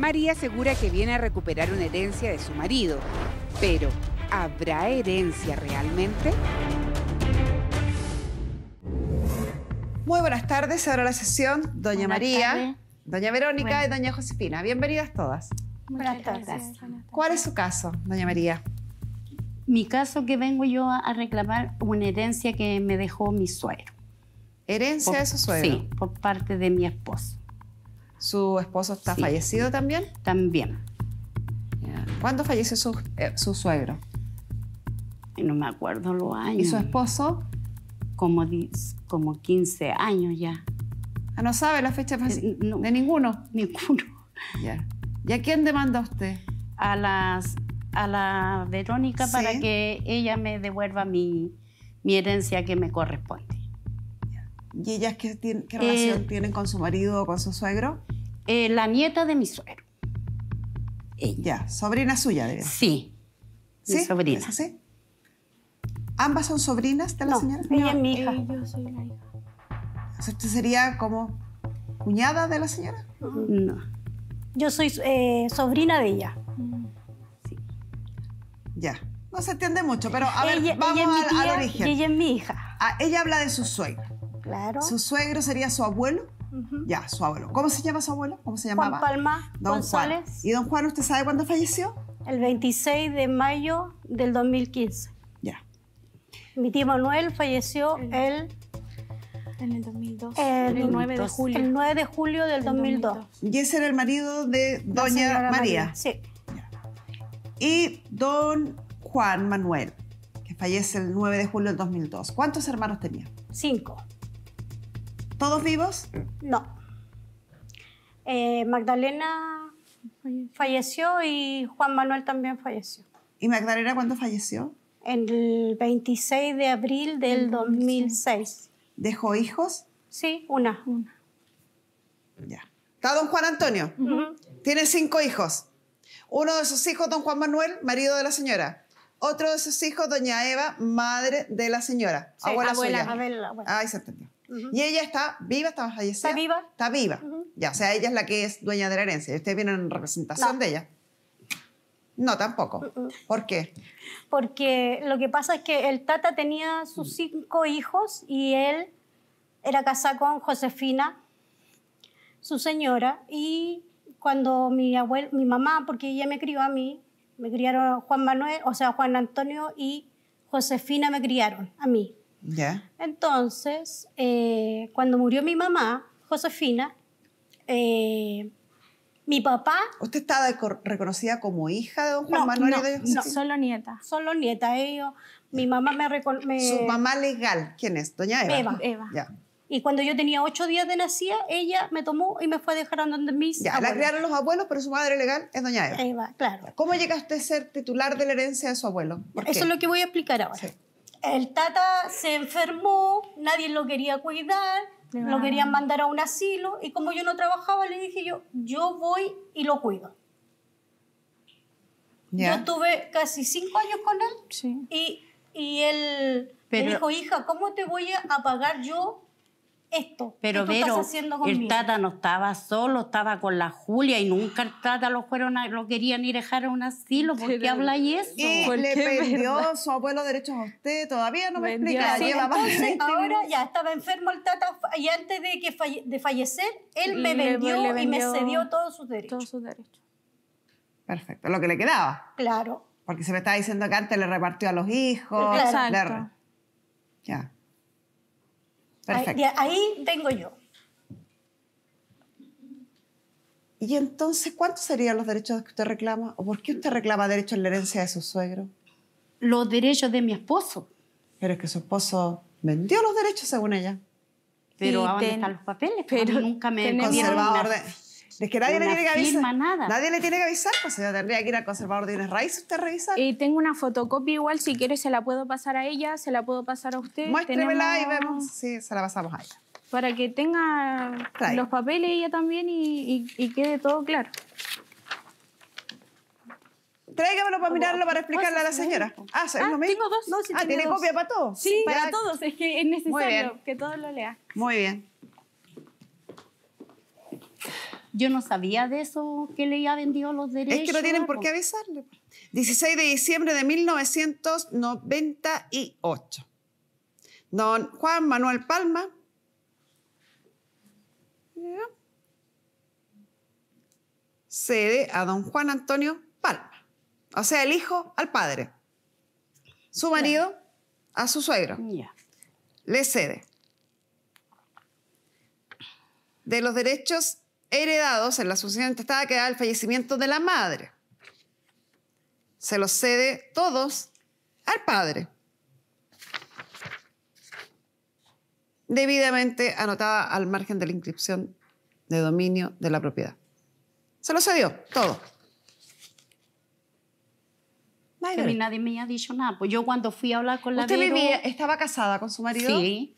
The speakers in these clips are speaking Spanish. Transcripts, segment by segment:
María asegura que viene a recuperar una herencia de su marido. Pero, ¿habrá herencia realmente? Muy buenas tardes, ahora la sesión. Doña María, tardes. doña Verónica y doña Josefina. Bienvenidas todas. Buenas tardes. ¿Cuál es su caso, doña María? Mi caso que vengo yo a reclamar una herencia que me dejó mi suegro. ¿Herencia de su suegro? Sí, por parte de mi esposo. ¿Su esposo está Sí. fallecido también? También. Ya. ¿Cuándo falleció su suegro? Y no me acuerdo los años. ¿Y su esposo? Como 15 años ya. Ah, ¿no sabe la fecha de No. de ninguno? Ninguno. Ya. ¿Y a quién demanda usted? A la Verónica Sí. para que ella me devuelva mi herencia que me corresponde. ¿Y ellas qué relación tienen con su marido o con su suegro? La nieta de mi suegro. Ella. Ya, sobrina suya, debe. Sí. Mi ¿Sí? sobrina. ¿Es así? ¿Ambas son sobrinas de la señora? Ella es mi hija. Yo soy la hija. O sea, ¿usted sería como cuñada de la señora? No. Yo soy sobrina de ella. Ya. No se entiende mucho, pero a ver, ella vamos es mi al tía origen. y ella es mi hija. Ah, ella habla de su suegro. Claro. ¿Su suegro sería su abuelo? Ujú. Ya, su abuelo. ¿Cómo se llama su abuelo? ¿Cómo se llamaba? Juan Palma Don González, Juan. ¿Y don Juan, usted sabe cuándo falleció? el 26 de mayo del 2015. Ya. Mi tío Manuel falleció En el 2002. el 9 de julio. el 9 de julio del 2002. Y ese era el marido de La doña señora María. Sí. Y don Juan Manuel, que fallece el 9 de julio del 2002. ¿Cuántos hermanos tenía? 5. ¿Todos vivos? No. Magdalena falleció y Juan Manuel también falleció. ¿Y Magdalena cuándo falleció? El 26 de abril del 2006. ¿Dejó hijos? Sí, una. Ya. ¿Está don Juan Antonio? Ujú. Tiene 5 hijos. Uno de sus hijos, don Juan Manuel, marido de la señora. Otro de sus hijos, doña Eva, madre de la señora. Sí, abuela abuela, suya. abuela. Ahí se entendió. Ujú. ¿Y ella está viva? ¿Está fallecida? Está viva. Está viva. Ujú. Ya, o sea, ella es la que es dueña de la herencia. ¿Y ustedes vienen en representación No. de ella? No, tampoco. ¿Por qué? Porque lo que pasa es que el Tata tenía sus 5 hijos y él era casado con Josefina, su señora, y cuando mi mamá, porque ella me crió a mí, me criaron Juan Manuel, o sea, Juan Antonio y Josefina me criaron a mí. Ya. Entonces, cuando murió mi mamá, Josefina, mi papá, ¿Usted está reconocida como hija de don Juan No, Manuel no, y de No, Josefina? solo nieta. son los nietas, ellos, mi mamá Su mamá legal, ¿quién es? Doña Eva. Eva. Eva. Ya. Y cuando yo tenía 8 días de nacida, ella me tomó y me fue a dejar a donde mis Ya, la abuelos. criaron los abuelos, pero su madre legal es doña Eva. Eva, claro. ¿Cómo llega usted a ser titular de la herencia de su abuelo? ¿Por qué? Eso es lo que voy a explicar ahora. Sí. El Tata se enfermó, nadie lo quería cuidar, lo querían mandar a un asilo y como yo no trabajaba, le dije yo voy y lo cuido. Ya. Yo tuve casi 5 años con él Sí. y él Pero- me dijo, hija, ¿cómo te voy a pagar yo esto Pero que tú Vero, estás haciendo el conmigo? Tata no estaba solo, estaba con la Julia y nunca el Tata lo querían ir a dejar a un asilo. ¿Por qué Pero- habláis eso? Y ¿Por le qué, vendió verdad? su abuelo derechos a usted. Todavía no me Vendió. explica. Sí, Lleva más de entonces 20 ahora minutos. ya estaba enfermo el Tata y antes de que de fallecer, él me Le vendió y me vendió cedió todos sus derechos. Todos sus derechos. Perfecto, lo que le quedaba. Claro. Porque se me estaba diciendo que antes le repartió a los hijos. Claro. Exacto. Ya. Ahí, Perfecto. ahí vengo yo. ¿Y entonces cuántos serían los derechos que usted reclama? ¿O por qué usted reclama derechos en la herencia de su suegro? Los derechos de mi esposo. Pero es que su esposo vendió los derechos según ella. Pero Y ¿a dónde ten- están los papeles? pero Nunca me tenemos- dieron Conservador una- de... Es que nadie le una tiene que avisar. firma, nada. Nadie le tiene que avisar, pues ella tendría que ir al conservador de bienes raíces usted a revisar. Y tengo una fotocopia igual, si quiere se la puedo pasar a ella, se la puedo pasar a usted. Muéstremela y Tenemos- vemos si se la pasamos a ella. Para que tenga Trae. los papeles ella también y quede todo claro. Tráigamelo para mirarlo, para explicarle a la señora. Ah, ¿es lo mismo? Tengo dos. No, sí, ¿tiene dos. copia para todos? Sí, Ya. para todos, es que es Muy bien. necesario que todos lo lean. Muy bien. Yo no sabía de eso, que le había vendido los derechos. Es que no tienen por qué avisarle. 16 de diciembre de 1998. Don Juan Manuel Palma cede a don Juan Antonio Palma. O sea, el hijo al padre. Su marido a su suegro. Ya. Le cede. De los derechos heredados en la sucesión intestada queda el fallecimiento de la madre. Se los cede todos al padre. Debidamente anotada al margen de la inscripción de dominio de la propiedad. Se lo cedió, todo. Que a mí nadie me había dicho nada. Pues yo cuando fui a hablar con la ¿Usted Vero... estaba casada con su marido? Sí.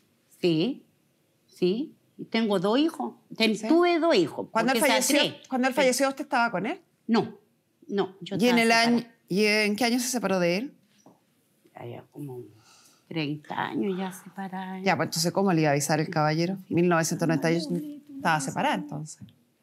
Y tengo 2 hijos. ¿Sí? Tuve 2 hijos. Cuando él falleció, ¿usted estaba con él? No. Yo ¿Y en, estaba ¿Y en qué año se separó de él? Ya como 30 años ya separada. Ya, pues entonces, ¿cómo le iba a avisar el caballero? 1998 estaba separada, entonces.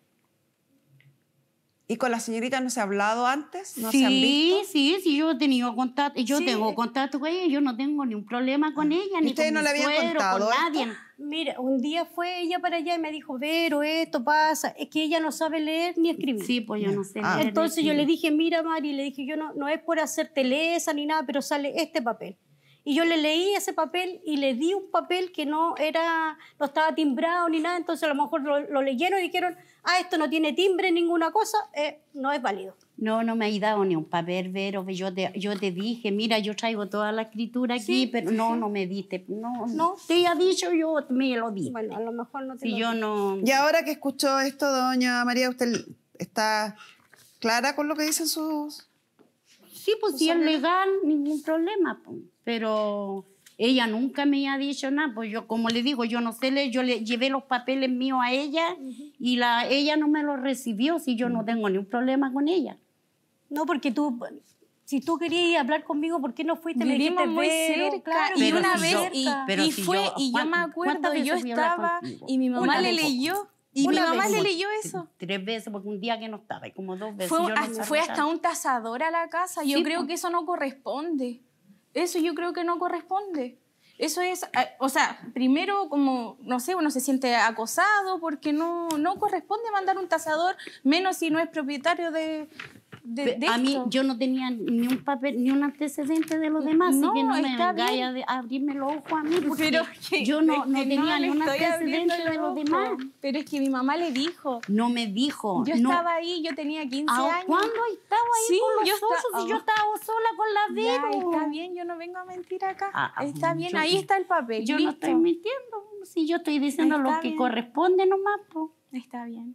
¿Y con la señorita no se ha hablado antes? ¿No se han visto? Sí, yo he tenido contacto. Yo tengo contacto con ella, yo no tengo ni un problema con ella, ni ¿Ustedes con no mi le habían suegro, contado con esto? nadie. Mira, un día fue ella para allá y me dijo, Vero, esto pasa. Es que ella no sabe leer ni escribir. Sí, pues yo no sé. Ah. leer ni Entonces yo le escribir. dije, mira, Mari, le dije, yo no es por hacerte lesa ni nada, pero sale este papel. Y yo le leí ese papel y le di un papel que no estaba timbrado ni nada, entonces a lo mejor lo leyeron y dijeron, esto no tiene timbre, ninguna cosa, no es válido. No me has dado ni un papel, Vero. Yo te dije, mira, yo traigo toda la escritura aquí, Sí, pero no me diste. No, te había dicho, yo me lo di. Bueno, a lo mejor no te Si lo yo di. no... Y ahora que escuchó esto, doña María, ¿usted está clara con lo que dicen sus...? Sí, pues si es legal, ningún problema. Pues. Pero ella nunca me ha dicho nada. Pues yo, como le digo, yo no sé leer, yo le llevé los papeles míos a ella y ella no me los recibió, si yo no tengo ningún problema con ella. No, porque si tú querías hablar conmigo, ¿por qué no fuiste? Me Vivimos dijiste, muy Vero, cerca claro, y pero una si vez yo- pero y si fue yo- y yo me ¿cuántas acuerdo, veces yo fui a hablar estaba contigo? y mi mamá Una le vez. leyó y mi Una mamá vez. le leyó eso. 3 veces, porque un día que no estaba, y como 2 veces. Fue, yo no hasta, me fue hasta acordaba. un tasador a la casa. Yo Sí, creo pues. que eso no corresponde. Eso yo creo que no corresponde. Eso es, o sea, primero como, no sé, uno se siente acosado porque no corresponde mandar un tasador, menos si no es propietario de A mí esto. yo no tenía ni un papel, ni un antecedente de los demás, No, así que no me está vengáis bien. a abrirme los ojos a mí, porque Pero que- yo no es que tenía le ni un estoy abriendo antecedente de los ojos. demás. Pero es que mi mamá le dijo. No me dijo. Yo no. estaba ahí, yo tenía 15 años. ¿Cuándo estaba ahí Sí, con yo los socios? Si yo estaba sola con la Ya, Vero. está bien, yo no vengo a mentir acá. Ah, Está bien, yo- ahí está el papel. Yo listo. no estoy mintiendo. Si yo estoy diciendo Está lo que bien. corresponde nomás, pues. Está bien.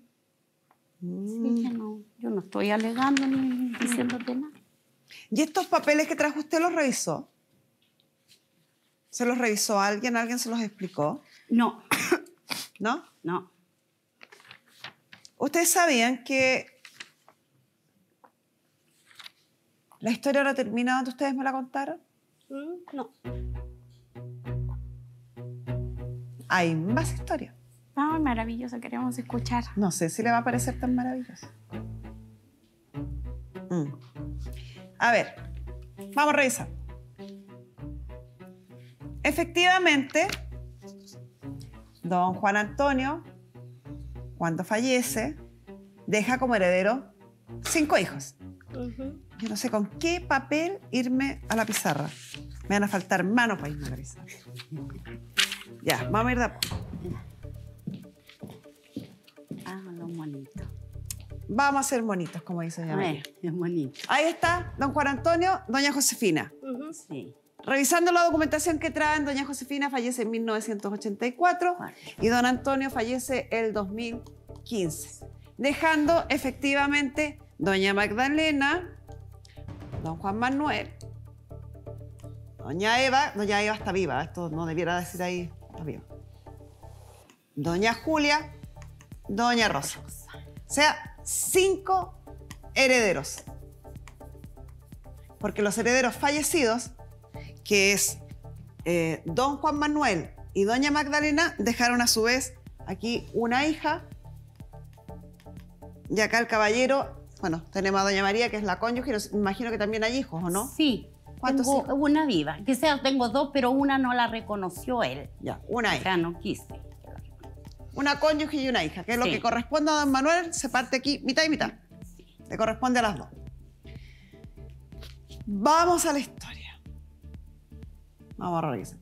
Que no, yo no estoy alegando ni diciéndote nada. ¿Y estos papeles que trajo usted los revisó? ¿Se los revisó alguien? ¿Alguien se los explicó? No, ¿No? no. ¿Ustedes sabían que la historia no termina donde ustedes me la contaron? No. Hay más historias. Ay, maravilloso, queremos escuchar. No sé si le va a parecer tan maravilloso. A ver, vamos a revisar. Efectivamente, don Juan Antonio, cuando fallece, deja como heredero 5 hijos. Yo no sé con qué papel irme a la pizarra. Me van a faltar manos para irme a la pizarra. Ya, vamos a ir de a poco. Los monitos. Vamos a ser bonitos, como dice doña A María. ver, es bonito. Ahí está don Juan Antonio, doña Josefina. Sí. Revisando la documentación que traen, doña Josefina fallece en 1984 y don Antonio fallece el 2015, dejando efectivamente doña Magdalena, don Juan Manuel, doña Eva está viva, esto no debiera decir ahí, está viva, doña Julia, doña Rosa. O sea, 5 herederos. Porque los herederos fallecidos, que es don Juan Manuel y doña Magdalena, dejaron a su vez aquí una hija Y acá el caballero, bueno, tenemos a doña María, que es la cónyuge, me imagino que también hay hijos, ¿o no? Sí. ¿Cuántos Tengo hijos? una viva. Que sea, tengo dos, pero una no la reconoció él. Ya, una O hija. sea, no quise. Una cónyuge y una hija, que es lo Sí. que corresponde a don Manuel, se parte aquí mitad y mitad. Le corresponde a las dos. Vamos a la historia. Vamos a revisar.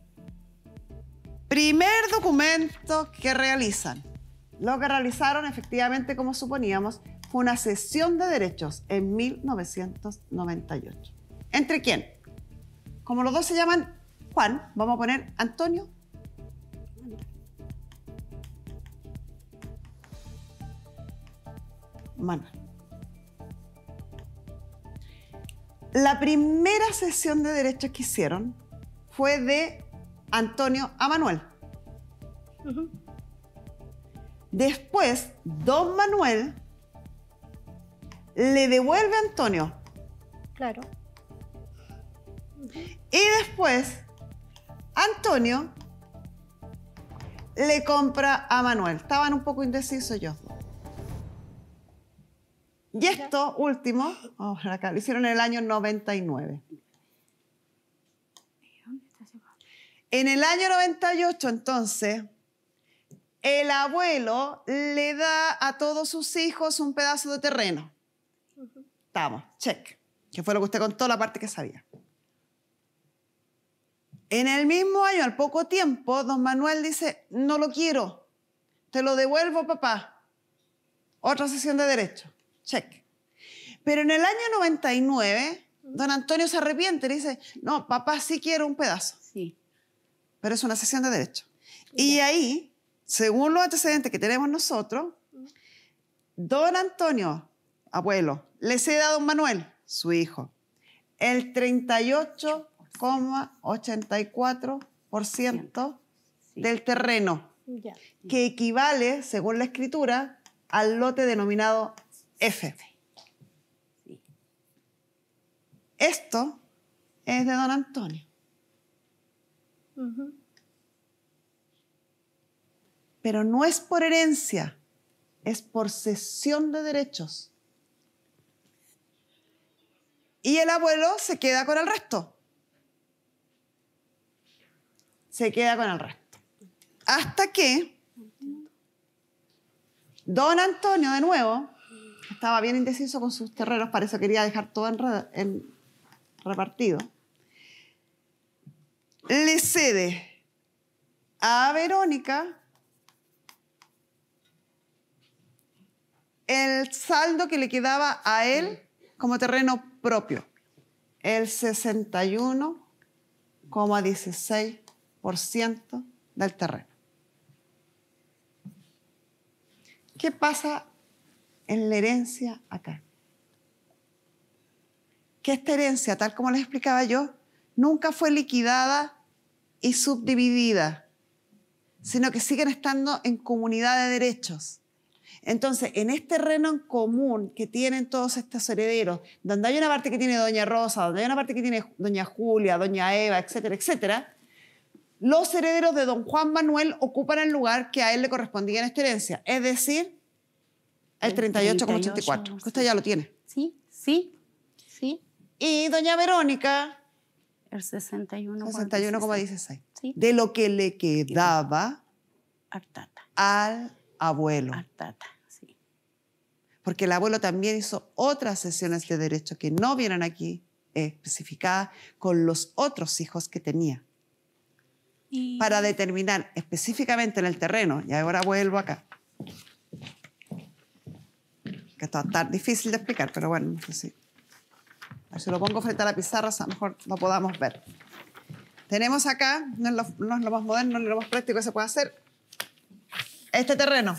Primer documento que realizan. Lo que realizaron, efectivamente, como suponíamos, fue una cesión de derechos en 1998. ¿Entre quién? Como los dos se llaman Juan, vamos a poner Antonio Manuel. La primera cesión de derechos que hicieron fue de Antonio a Manuel. Después, don Manuel le devuelve a Antonio. Claro. Y después, Antonio le compra a Manuel. Estaban un poco indecisos ellos dos. Y esto último, vamos a ver acá, lo hicieron en el año 99. En el año 98, entonces, el abuelo le da a todos sus hijos un pedazo de terreno. Estamos, check. Que fue lo que usted contó, la parte que sabía. En el mismo año, al poco tiempo, don Manuel dice, no lo quiero, te lo devuelvo, papá. Otra cesión de derechos. Check. Pero en el año 99, don Antonio se arrepiente y dice, no, papá sí quiero un pedazo. Sí. Pero es una cesión de derechos. Y ahí, según los antecedentes que tenemos nosotros, don Antonio, abuelo, le cede a don Manuel, su hijo, el 38,84% del terreno, Ya. que equivale, según la escritura, al lote denominado F. Sí. Esto es de don Antonio. Pero no es por herencia, es por cesión de derechos. Y el abuelo se queda con el resto. Se queda con el resto. Hasta que don Antonio, de nuevo, estaba bien indeciso con sus terrenos, para eso quería dejar todo repartido. Le cede a Verónica el saldo que le quedaba a él como terreno propio, el 61,16% del terreno. ¿Qué pasa en la herencia acá? Que esta herencia, tal como les explicaba yo, nunca fue liquidada y subdividida, sino que siguen estando en comunidad de derechos. Entonces, en este terreno en común que tienen todos estos herederos, donde hay una parte que tiene doña Rosa, donde hay una parte que tiene doña Julia, doña Eva, etcétera, etcétera, los herederos de don Juan Manuel ocupan el lugar que a él le correspondía en esta herencia, es decir, el 38,84, que usted ya lo tiene. Sí, sí, sí. Y doña Verónica, El 61,16. 61,16. Sí. De lo que le quedaba Artata. al abuelo. Artata, sí. Porque el abuelo también hizo otras sesiones de derecho que no vienen aquí especificadas con los otros hijos que tenía. Y Para determinar específicamente en el terreno, y ahora vuelvo acá. Que esto está difícil de explicar, pero bueno, no sé si. A ver si lo pongo frente a la pizarra, a lo mejor lo podamos ver. Tenemos acá, no es lo más moderno ni lo más práctico que se puede hacer, este terreno.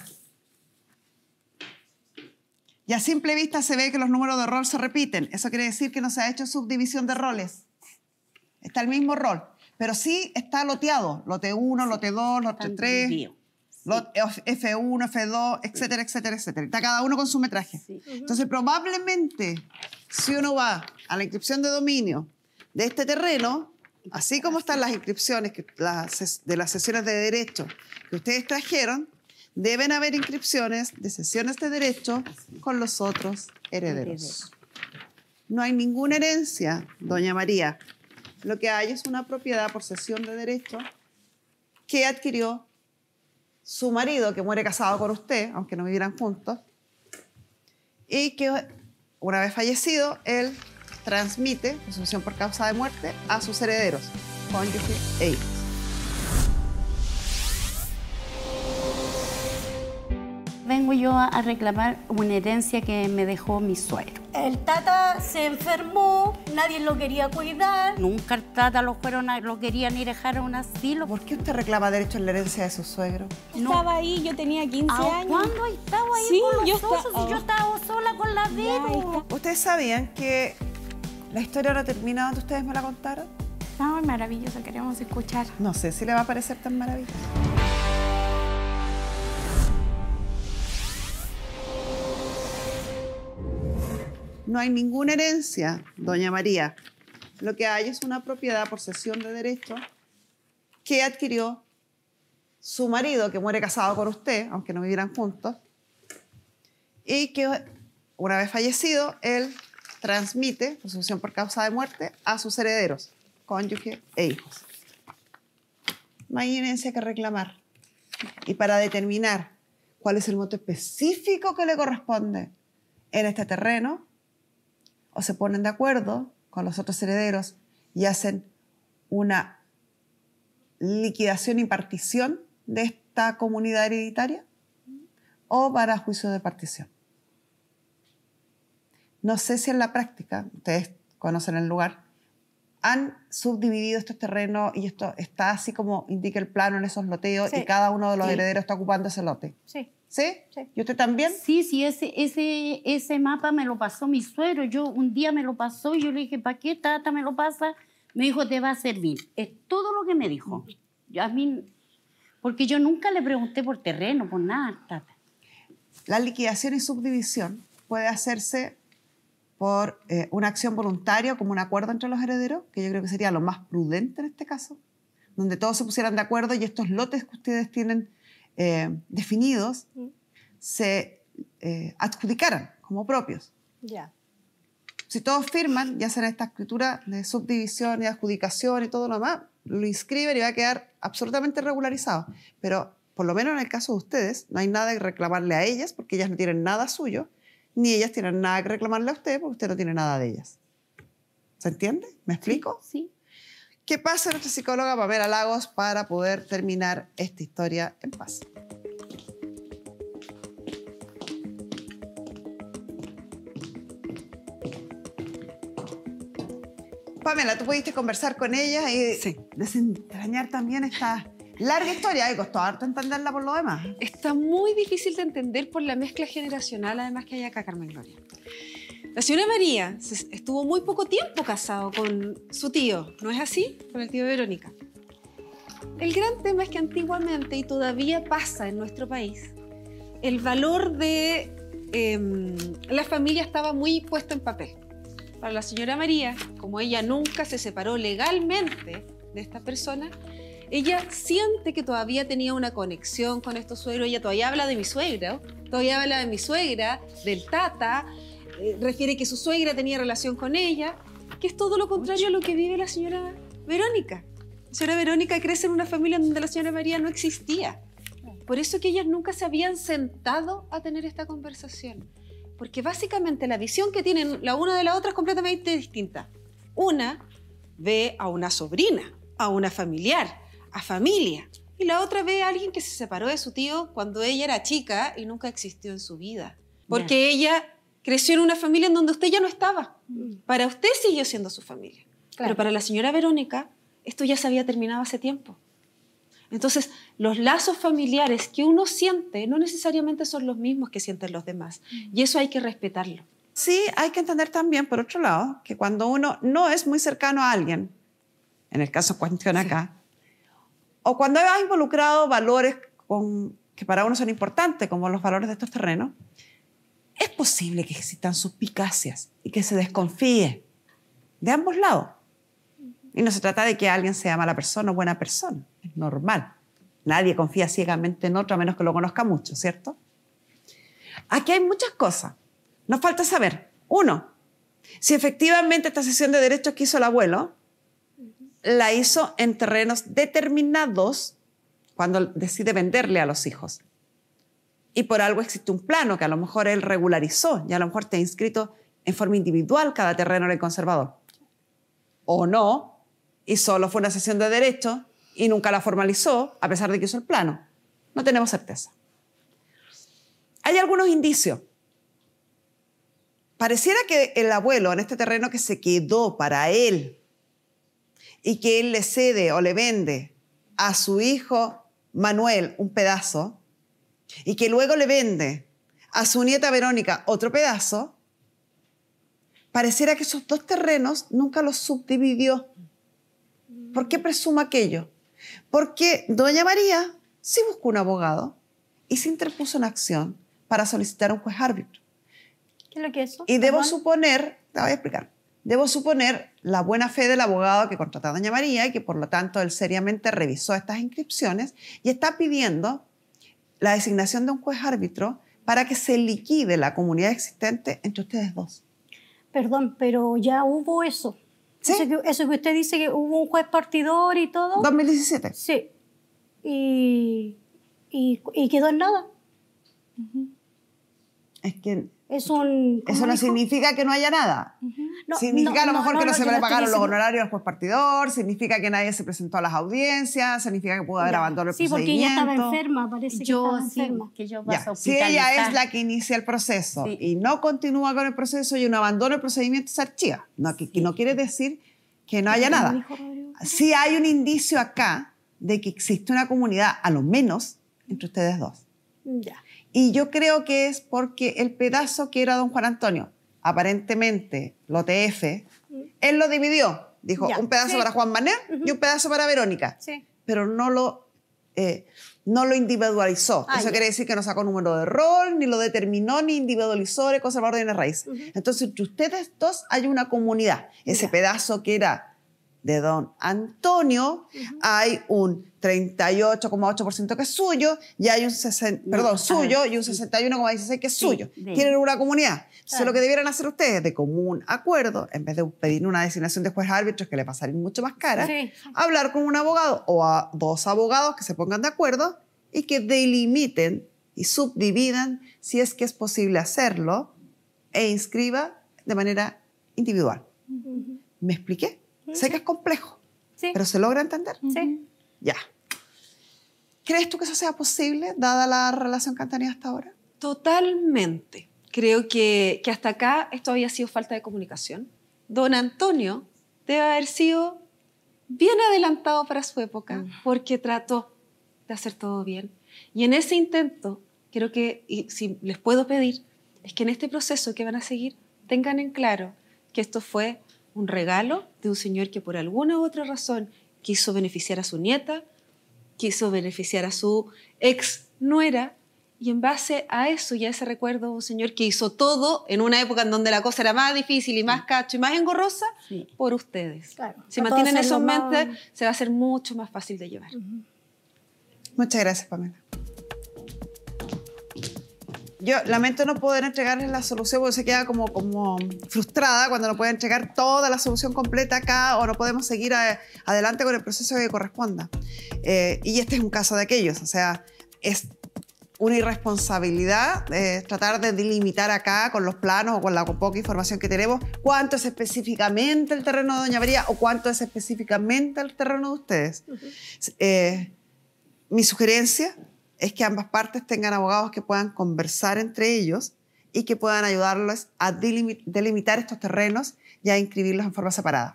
Y a simple vista se ve que los números de rol se repiten. Eso quiere decir que no se ha hecho subdivisión de roles. Está el mismo rol, pero sí está loteado. Lote 1, lote 2, lote Están 3, divididos. F1, F2, etcétera, etcétera, etcétera. Está cada uno con su metraje. Sí. Entonces, probablemente, si uno va a la inscripción de dominio de este terreno, así como están las inscripciones de las sesiones de derecho que ustedes trajeron, deben haber inscripciones de cesiones de derecho con los otros herederos. No hay ninguna herencia, doña María. Lo que hay es una propiedad por cesión de derecho que adquirió su marido, que muere casado con usted, aunque no vivieran juntos, y que una vez fallecido, él transmite, por sucesión por causa de muerte, a sus herederos, cónyuge e hijos. Vengo yo a reclamar una herencia que me dejó mi suegro. El tata se enfermó, nadie lo quería cuidar. Nunca el tata lo querían ir a dejar a un asilo. ¿Por qué usted reclama derecho en la herencia de su suegro? No. Estaba ahí, yo tenía 15 años. ¿Cuándo estaba ahí Sí, con yo nosotros? estaba- Si yo estaba sola con la Vero. ¿Ustedes sabían que la historia no termina donde ustedes me la contaron? Ay, maravilloso, queremos escuchar. No sé si le va a parecer tan maravilloso. No hay ninguna herencia, doña María. Lo que hay es una propiedad por cesión de derecho que adquirió su marido, que muere casado con usted, aunque no vivieran juntos, y que una vez fallecido, él transmite, por sucesión por causa de muerte, a sus herederos, cónyuge e hijos. No hay herencia que reclamar. Y para determinar cuál es el monto específico que le corresponde en este terreno, o se ponen de acuerdo con los otros herederos y hacen una liquidación y partición de esta comunidad hereditaria, o para juicio de partición. No sé si en la práctica, ustedes conocen el lugar, han subdividido estos terrenos y esto está así como indica el plano en esos loteos, Sí. y cada uno de los Sí. herederos está ocupando ese lote. Sí. ¿Sí? Sí. ¿Y usted también? Sí, sí, ese mapa me lo pasó mi suegro. Un día me lo pasó y yo le dije, ¿para qué, tata, me lo pasa? Me dijo, te va a servir. Es todo lo que me dijo. Porque yo nunca le pregunté por terreno, por nada, tata. La liquidación y subdivisión puede hacerse por una acción voluntaria, como un acuerdo entre los herederos, que yo creo que sería lo más prudente en este caso, donde todos se pusieran de acuerdo y estos lotes que ustedes tienen definidos se adjudicaran como propios. Ya. Si todos firman y hacen esta escritura de subdivisión y adjudicación y todo lo demás, lo inscriben y va a quedar absolutamente regularizado. Pero por lo menos en el caso de ustedes, no hay nada que reclamarle a ellas porque ellas no tienen nada suyo, ni ellas tienen nada que reclamarle a usted porque usted no tiene nada de ellas. ¿Se entiende? ¿Me explico? Sí. ¿Qué pasa nuestra psicóloga Pamela Lagos para poder terminar esta historia en paz? Pamela, tú pudiste conversar con ella y Sí. desentrañar también esta larga historia. Y costó harto entenderla por lo demás. Está muy difícil de entender por la mezcla generacional, además que hay acá, Carmen Gloria. La señora María estuvo muy poco tiempo casado con su tío, ¿no es así? Con el tío de Verónica. El gran tema es que antiguamente, y todavía pasa en nuestro país, el valor de la familia estaba muy puesto en papel. Para la señora María, como ella nunca se separó legalmente de esta persona, ella siente que todavía tenía una conexión con estos suegros. Ella todavía habla de mi suegra, todavía habla de mi suegra, del tata, refiere que su suegra tenía relación con ella, que es todo lo contrario a lo que vive la señora Verónica. La señora Verónica crece en una familia en donde la señora María no existía. Por eso que ellas nunca se habían sentado a tener esta conversación. Porque básicamente la visión que tienen la una de la otra es completamente distinta. Una ve a una sobrina, a una familiar, a familia. Y la otra ve a alguien que se separó de su tío cuando ella era chica y nunca existió en su vida. Porque ella creció en una familia en donde usted ya no estaba. Para usted siguió siendo su familia. Claro. Pero para la señora Verónica, esto ya se había terminado hace tiempo. Entonces, los lazos familiares que uno siente no necesariamente son los mismos que sienten los demás. Y eso hay que respetarlo. Sí, hay que entender también, por otro lado, que cuando uno no es muy cercano a alguien, en el caso cuestión acá, o cuando ha involucrado valores que para uno son importantes, como los valores de estos terrenos, es posible que existan suspicacias y que se desconfíe de ambos lados. Y no se trata de que alguien sea mala persona o buena persona, es normal. Nadie confía ciegamente en otro a menos que lo conozca mucho, ¿cierto? Aquí hay muchas cosas. Nos falta saber, 1, si efectivamente esta cesión de derechos que hizo el abuelo la hizo en terrenos determinados cuando decide venderle a los hijos. Y por algo existe un plano que a lo mejor él regularizó y a lo mejor te ha inscrito en forma individual cada terreno en el conservador. O no, y solo fue una cesión de derechos y nunca la formalizó a pesar de que hizo el plano. No tenemos certeza. Hay algunos indicios. Pareciera que el abuelo en este terreno que se quedó para él y que él le cede o le vende a su hijo Manuel un pedazo y que luego le vende a su nieta Verónica otro pedazo, pareciera que esos 2 terrenos nunca los subdividió. ¿Por qué presumo aquello? Porque doña María sí buscó un abogado y se interpuso en acción para solicitar un juez árbitro. ¿Qué es lo que es eso? Y debo Perdón. suponer, te voy a explicar, debo suponer la buena fe del abogado que contrató a doña María y que por lo tanto él seriamente revisó estas inscripciones y está pidiendo la designación de un juez árbitro para que se liquide la comunidad existente entre ustedes 2. Perdón, pero ya hubo eso. ¿Sí? Eso que usted dice que hubo un juez partidor y todo. 2017. Sí. Y quedó en nada. Es que Es un... eso ¿cómo no dijo? significa que no haya nada. No, Significa a lo mejor que no se yo le estoy pagaron los diciendo- honorarios al juez partidor, significa que nadie se presentó a las audiencias, significa que pudo haber Ya. abandonado el Sí, porque ella procedimiento. estaba enferma, parece que Yo estaba sí, enferma. que yo Ya. paso a Si ella hospitalizar. es la que inicia el proceso Sí. y no continúa con el proceso y uno abandona el procedimiento, se archiva. No, que no quiere decir que no haya ¿Cómo nada. dijo Rodrigo? Sí hay un indicio acá de que existe una comunidad, a lo menos, entre ustedes 2. Ya. Y yo creo que es porque el pedazo que era don Juan Antonio, aparentemente, lo TF, él lo dividió. Dijo, Ya, un pedazo sí. para Juan Manuel y un pedazo para Verónica. Sí. Pero no lo individualizó. Ah, Eso ya. quiere decir que no sacó número de rol, ni lo determinó, ni individualizó el conservador de bienes raíces. Entonces, entre ustedes 2 hay una comunidad. Ese pedazo que era de don Antonio, hay un 38,8% que es suyo y hay un suyo y un 61,16% que es Sí, suyo. de- Tienen una comunidad. Entonces, Claro. lo que debieran hacer ustedes de común acuerdo, en vez de pedir una designación de juez árbitro que le pasaría mucho más cara, Sí. hablar con un abogado o a 2 abogados que se pongan de acuerdo y que delimiten y subdividan, si es que es posible hacerlo, e inscriba de manera individual. ¿Me expliqué? Sé que es complejo, Sí. pero ¿se logra entender? Sí. Ya. ¿Crees tú que eso sea posible, dada la relación que han tenido hasta ahora? Totalmente. Creo que hasta acá esto había sido falta de comunicación. Don Antonio debe haber sido bien adelantado para su época porque trató de hacer todo bien. Y en ese intento, creo que, y si les puedo pedir, es que en este proceso que van a seguir tengan en claro que esto fue un regalo de un señor que por alguna u otra razón quiso beneficiar a su nieta, quiso beneficiar a su ex nuera, y en base a eso y a ese recuerdo, un señor que hizo todo en una época en donde la cosa era más difícil y más cacho y más engorrosa, Sí. por ustedes. Claro. Si Trató de mantienen eso en hacerlo mente, más- se va a hacer mucho más fácil de llevar. Muchas gracias, Pamela. Yo lamento no poder entregarles la solución porque se queda como frustrada cuando no puede entregar toda la solución completa acá o no podemos seguir adelante con el proceso que corresponda. Y este es un caso de aquellos, o sea, es una irresponsabilidad tratar de delimitar acá con los planos o con la poca información que tenemos cuánto es específicamente el terreno de Doña María o cuánto es específicamente el terreno de ustedes. Mi sugerencia es que ambas partes tengan abogados que puedan conversar entre ellos y que puedan ayudarlos a delimitar estos terrenos y a inscribirlos en forma separada.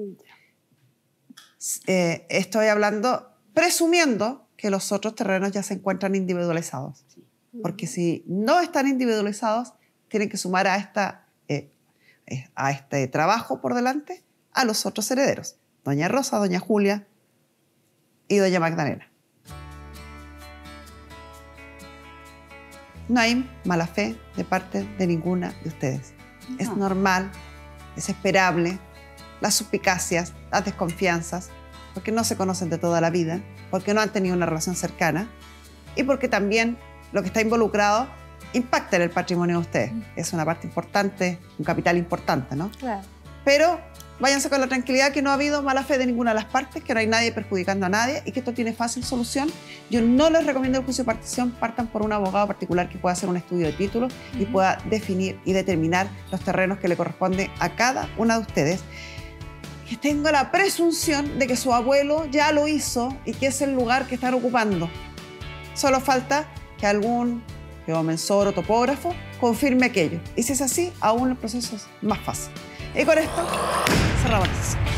Estoy hablando, presumiendo que los otros terrenos ya se encuentran individualizados. Porque si no están individualizados, tienen que sumar a este trabajo por delante a los otros herederos. Doña Rosa, Doña Julia y Doña Magdalena. No hay mala fe de parte de ninguna de ustedes. Es No. normal, es esperable, las suspicacias, las desconfianzas, porque no se conocen de toda la vida, porque no han tenido una relación cercana y porque también lo que está involucrado impacta en el patrimonio de ustedes. Es una parte importante, un capital importante, ¿no? Claro. Pero váyanse con la tranquilidad que no ha habido mala fe de ninguna de las partes, que no hay nadie perjudicando a nadie y que esto tiene fácil solución. Yo no les recomiendo el juicio de partición, partan por un abogado particular que pueda hacer un estudio de títulos y pueda definir y determinar los terrenos que le corresponden a cada una de ustedes. Que tengo la presunción de que su abuelo ya lo hizo y que es el lugar que están ocupando. Solo falta que algún geomensor o topógrafo confirme aquello. Y si es así, aún el proceso es más fácil. Y con esto cerramos la sesión.